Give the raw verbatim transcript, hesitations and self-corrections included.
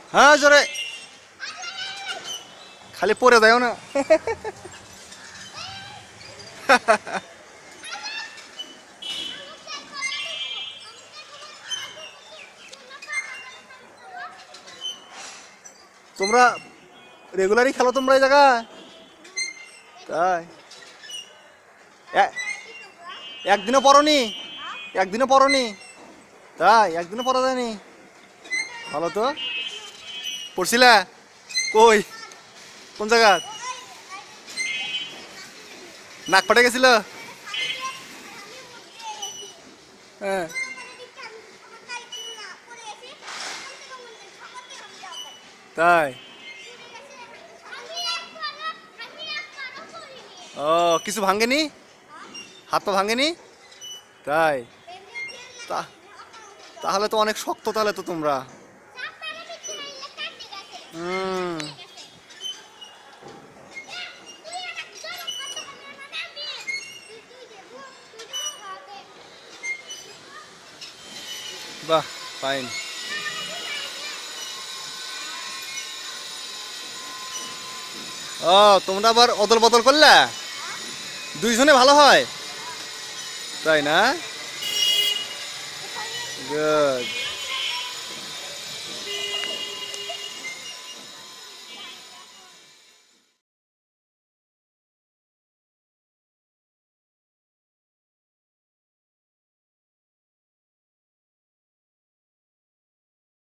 হ্যাঁ জোরে, খালি পড়ে যাও না। তোমরা রেগুলারই খেলো তোমরা এই জায়গায়? তাই এ- একদিনও পড়নি? একদিনও পড়নি? তাই একদিনও পড়া যায়নি? ভালো তো। পড়ছিলা কই, কোন জায়গা? নাক ফাটে গেছিল? হ্যাঁ। তাই? ও, কিছু ভাঙেনি? হাত পা ভাঙেনি? তাই? তা তাহলে তো অনেক শক্ত তাহলে তো তোমরা। হুম। বাহ, ফাইন। ও, তোমরা আবার অদল বদল করলে? দুইজনে ভালো হয়? তাই না? গুড।